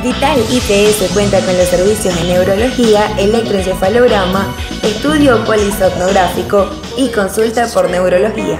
Vital IPS cuenta con los servicios de neurología, electroencefalograma, estudio polisomnográfico y consulta por neurología.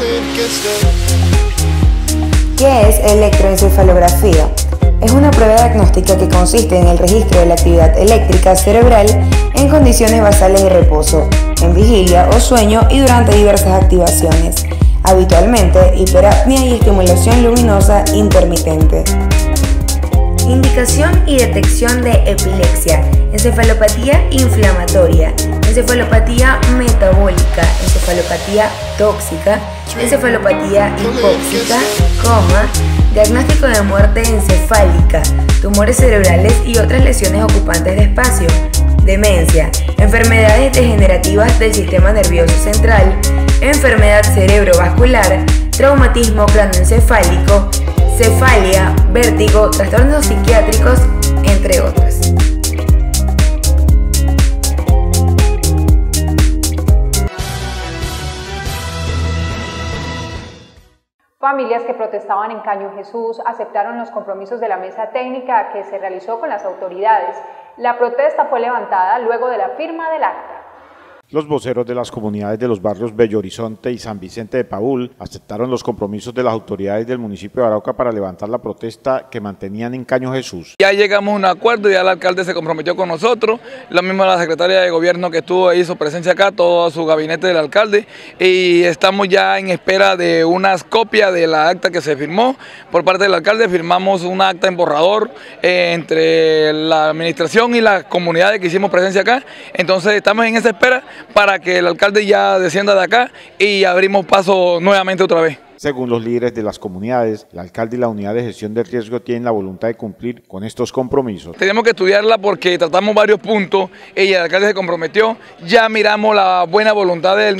¿Qué es electroencefalografía? Es una prueba diagnóstica que consiste en el registro de la actividad eléctrica cerebral en condiciones basales de reposo, en vigilia o sueño y durante diversas activaciones, habitualmente hiperapnea y estimulación luminosa intermitente. Indicación y detección de epilepsia, encefalopatía inflamatoria, encefalopatía metabólica, encefalopatía tóxica, encefalopatía hipóxica, diagnóstico de muerte encefálica, tumores cerebrales y otras lesiones ocupantes de espacio, demencia, enfermedades degenerativas del sistema nervioso central, enfermedad cerebrovascular, traumatismo craneoencefálico, cefalia, vértigo, trastornos psiquiátricos, entre otras. Familias que protestaban en Caño Jesús aceptaron los compromisos de la mesa técnica que se realizó con las autoridades. La protesta fue levantada luego de la firma del acta. Los voceros de las comunidades de los barrios Bello Horizonte y San Vicente de Paúl aceptaron los compromisos de las autoridades del municipio de Arauca para levantar la protesta que mantenían en Caño Jesús. Ya llegamos a un acuerdo, ya el alcalde se comprometió con nosotros, lo mismo la secretaria de gobierno que estuvo ahí, hizo presencia acá, todo su gabinete del alcalde, y estamos ya en espera de unas copias de la acta que se firmó por parte del alcalde. Firmamos una acta en borrador entre la administración y las comunidades que hicimos presencia acá, entonces estamos en esa espera para que el alcalde ya descienda de acá y abrimos paso nuevamente otra vez. Según los líderes de las comunidades, el alcalde y la unidad de gestión del riesgo tienen la voluntad de cumplir con estos compromisos. Tenemos que estudiarla porque tratamos varios puntos y el alcalde se comprometió. Ya miramos la buena voluntad de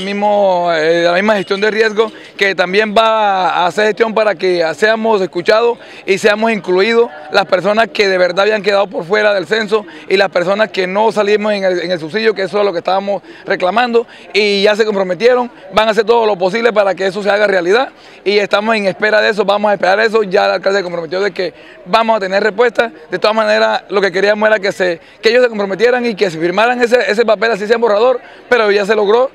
la misma gestión de riesgo, que también va a hacer gestión para que seamos escuchados y seamos incluidos las personas que de verdad habían quedado por fuera del censo y las personas que no salimos en el subsidio, que eso es lo que estábamos reclamando, y ya se comprometieron, van a hacer todo lo posible para que eso se haga realidad. Y estamos en espera de eso, vamos a esperar eso. Ya el alcalde se comprometió de que vamos a tener respuesta. De todas maneras, lo que queríamos era que ellos se comprometieran y que se firmaran ese papel, así sea en borrador, pero ya se logró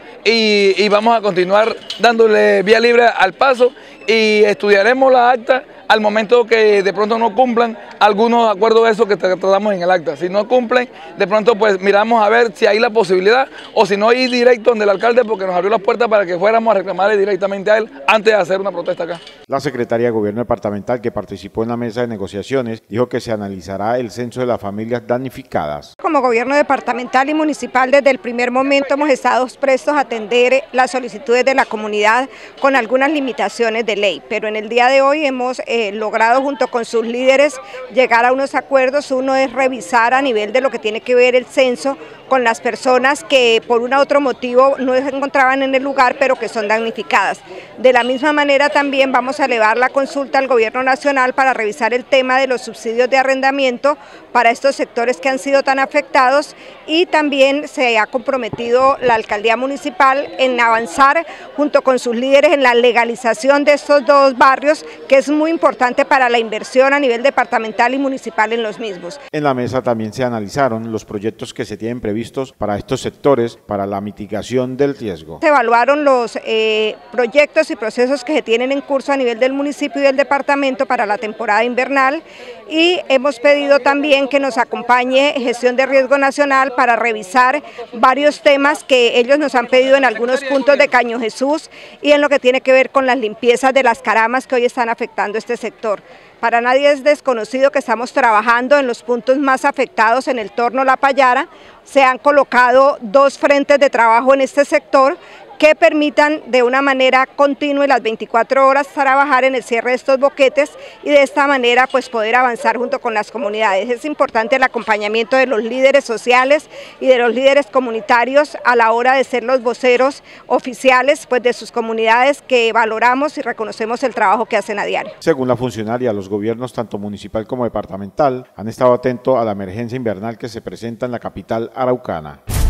y vamos a continuar dándole vía libre al paso y estudiaremos la acta al momento que de pronto no cumplan algunos acuerdos de esos que tratamos en el acta. Si no cumplen, de pronto pues miramos a ver si hay la posibilidad o si no ir directo donde el alcalde, porque nos abrió las puertas para que fuéramos a reclamarle directamente a él antes de hacer una protesta acá. La secretaria de Gobierno departamental, que participó en la mesa de negociaciones, dijo que se analizará el censo de las familias damnificadas. Como Gobierno departamental y municipal, desde el primer momento hemos estado prestos a atender las solicitudes de la comunidad con algunas limitaciones de ley, pero en el día de hoy hemos logrado junto con sus líderes llegar a unos acuerdos. Uno es revisar a nivel de lo que tiene que ver el censo con las personas que por un u otro motivo no se encontraban en el lugar pero que son damnificadas. De la misma manera también vamos a elevar la consulta al Gobierno Nacional para revisar el tema de los subsidios de arrendamiento para estos sectores que han sido tan afectados, y también se ha comprometido la alcaldía municipal en avanzar junto con sus líderes en la legalización de estos dos barrios, que es muy importante para la inversión a nivel departamental y municipal en los mismos. En la mesa también se analizaron los proyectos que se tienen previstos para estos sectores para la mitigación del riesgo. Se evaluaron los proyectos y procesos que se tienen en curso a nivel del municipio y del departamento para la temporada invernal, y hemos pedido también que nos acompañe Gestión de Riesgo Nacional para revisar varios temas que ellos nos han pedido en algunos puntos de Caño Jesús y en lo que tiene que ver con las limpiezas de las caramas que hoy están afectando este sector. Para nadie es desconocido que estamos trabajando en los puntos más afectados en el Torno La Payara. Se han colocado 2 frentes de trabajo en este sector que permitan de una manera continua y las 24 horas trabajar en el cierre de estos boquetes y de esta manera pues poder avanzar junto con las comunidades. Es importante el acompañamiento de los líderes sociales y de los líderes comunitarios a la hora de ser los voceros oficiales pues de sus comunidades, que valoramos y reconocemos el trabajo que hacen a diario. Según la funcionaria, los gobiernos tanto municipal como departamental han estado atentos a la emergencia invernal que se presenta en la capital araucana.